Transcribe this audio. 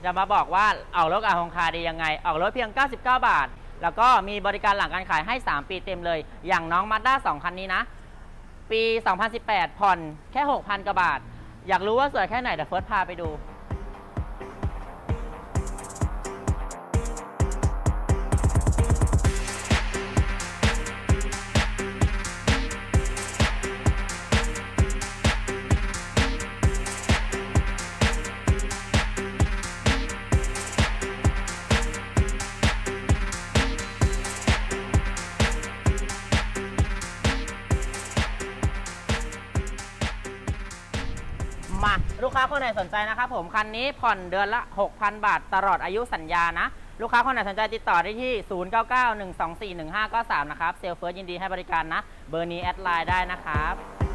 จะมาบอกว่าออกรถกับฮงคาดียังไงออกรถเพียง99 บาทแล้วก็มีบริการหลังการขายให้3 ปีเต็มเลยอย่างน้อง Mazda 2 คันนี้นะปี 2018 ผ่อนแค่ 6,000 กว่าบาทอยากรู้ว่าสวยแค่ไหนเดี๋ยวเฟิร์สพาไปดูมาลูกค้าคนไหนสนใจนะครับผมคันนี้ผ่อนเดือนละ 6,000 บาทตลอดอายุสัญญานะลูกค้าคนไหนสนใจติดต่อได้ที่0991241593นะครับเซลเฟิร์สยินดีให้บริการนะเบอร์นี้แอดไลน์ได้นะครับ